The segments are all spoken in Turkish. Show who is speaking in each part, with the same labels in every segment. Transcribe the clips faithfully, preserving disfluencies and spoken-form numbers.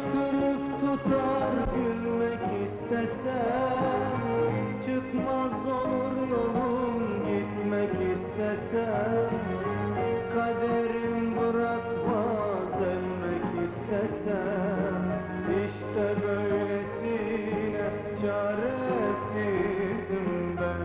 Speaker 1: Hıçkırık tutar gülmek istesem, çıkmaz olur yolum gitmek istesem. Kaderim bırakmaz ölmek istesem. İşte böylesine çaresizim ben.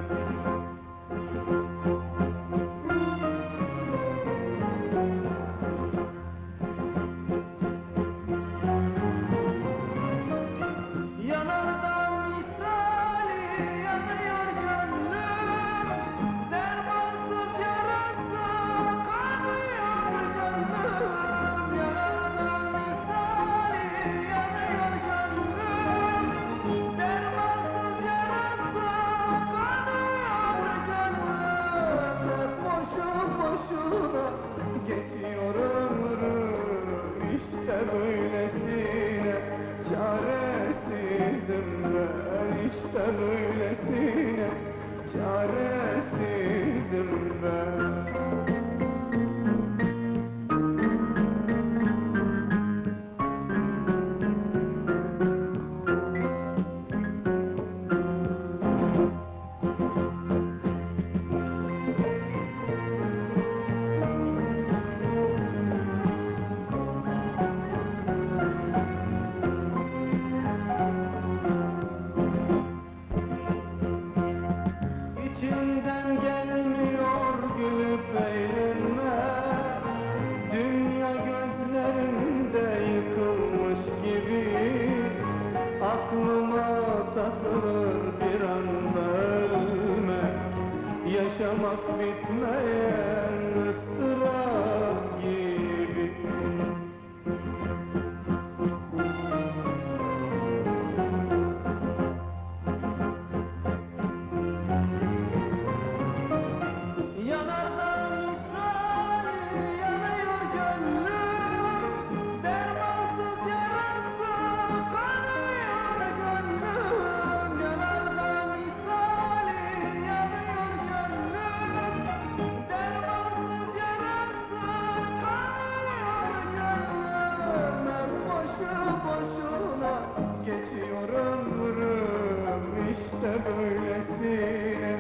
Speaker 1: Yanardağ misali yanıyor gönlüm, dermansız yarası kanıyor gönlüm. Yanardağ misali yanıyor gönlüm, dermansız yarası kanıyor gönlüm. Hep boşu boşuna geçiyor ömrüm, işte böylesine çaresizim ben, işte böylesine çaresizim ben. İçimden gelmiyor gülüp eğlenmek, dünya gözlerimde yıkılmış gibi. Aklıma takılır bir anda ölmek, yaşamak bitmeyen ıstırap gibi. Yanardağ misali yanıyor gönlüm, dermansız yarası kanıyor gönlüm. Yanardağ misali yanıyor gönlüm, dermansız yarası kanıyor gönlüm. Hep boşu boşuna geçiyor ömrüm, işte böylesine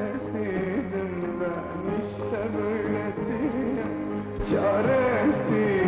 Speaker 1: çaresizim ben, işte böylesine çaresiz.